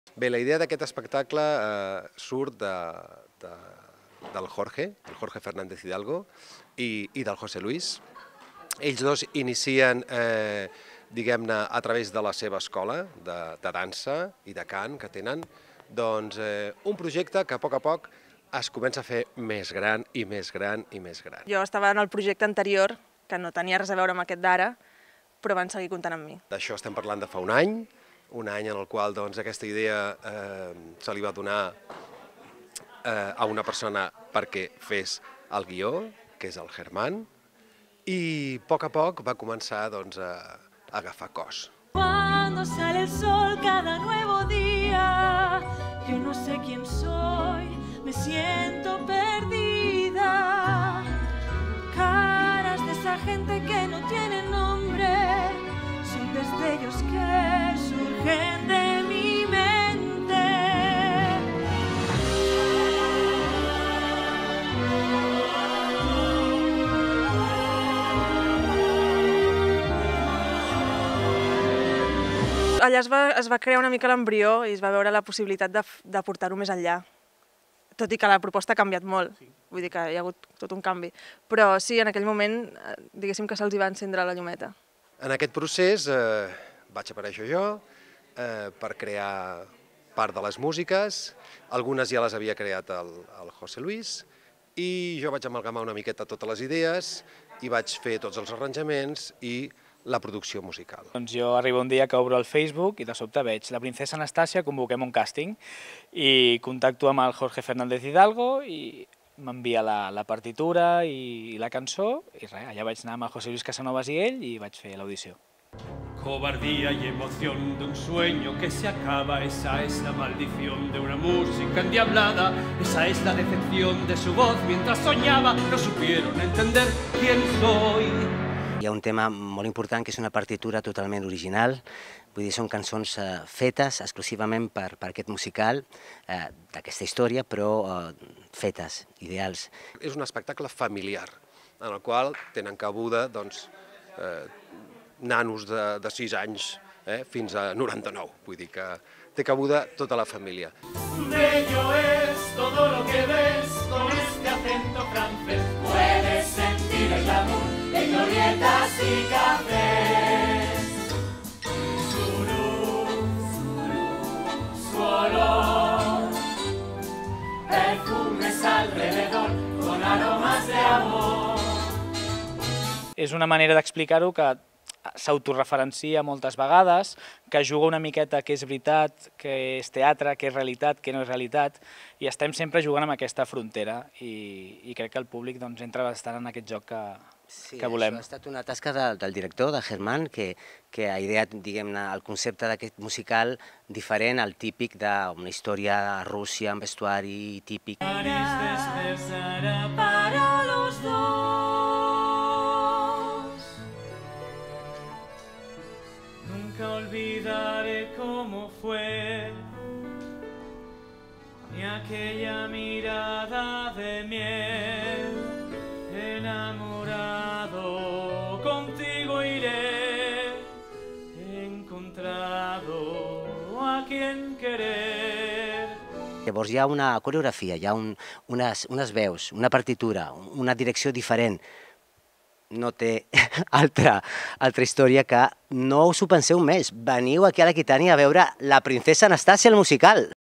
Bé, la idea d'aquest espectacle surt del Jorge Fernández Hidalgo i del José Luis. Ells dos inicien, diguem-ne, a través de la seva escola de dansa i de cant que tenen, doncs un projecte que a poc es comença a fer més gran i més gran i més gran. Jo estava en el projecte anterior, que no tenia res a veure amb aquest d'ara, però van seguir comptant amb mi. D'això estem parlant de fa un any en el qual aquesta idea se li va donar a una persona perquè fes el guió, que és el Germán, i a poc va començar a agafar cos. Cuando sale el sol cada nuevo día, yo no sé quién soy, me siento perdida. Caras de esa gente que no tiene nombre, son destellos que surgen de mi mente. Allà es va crear una mica l'embrió i es va veure la possibilitat de portar-ho més enllà. Tot i que la proposta ha canviat molt, vull dir que hi ha hagut tot un canvi. Però sí, en aquell moment, diguéssim que se'ls va encendre la llumeta. En aquest procés vaig aparèixer jo per crear part de les músiques, algunes ja les havia creat el José Luis, i jo vaig amalgamar una miqueta totes les idees i vaig fer tots els arranjaments i la producció musical. Doncs jo arribo un dia que obro el Facebook i de sobte veig la princesa Anastàsia, convoquem un càsting i contacto amb el Jorge Fernández Hidalgo i m'envia la partitura i la cançó i res, allà vaig anar amb el José Luis Casanovas i ell i vaig fer l'audició. Cobardía y emoción de un sueño que se acaba, esa es la maldición de una música endiablada, esa es la decepción de su voz mientras soñaba, no supieron entender quién soy. Hi ha un tema molt important que és una partitura totalment original, vull dir, són cançons fetes exclusivament per aquest musical, d'aquesta història, però fetes, ideals. És un espectacle familiar, en el qual tenen cabuda nanos de 6 anys fins a 99, vull dir que té cabuda tota la família. Bello es todo lo que ves con este acento francés, puedes sentir el amor de glorietas y cafés. Su luz, su olor, perfumes alrededor con aromas de amor. És una manera d'explicar-ho que s'autoreferencia moltes vegades, que juga una miqueta que és veritat, que és teatre, que és realitat, que no és realitat, i estem sempre jugant amb aquesta frontera i crec que el públic entra bastant en aquest joc que volem. Sí, això ha estat una tasca del director, de Germán, que ha ideat, diguem-ne, el concepte d'aquest musical diferent al típic d'una història a Rússia, amb vestuari típic. Para los dos. Nunca olvidaré cómo fue, ni aquella mirada de miel, enamorado contigo iré, he encontrado a quien querer. Llavors hi ha una coreografia, hi ha unes veus, una partitura, una direcció diferent. No té altra història que no us ho penseu més. Veniu aquí a l'Aquitània a veure la princesa Anastàsia, el musical.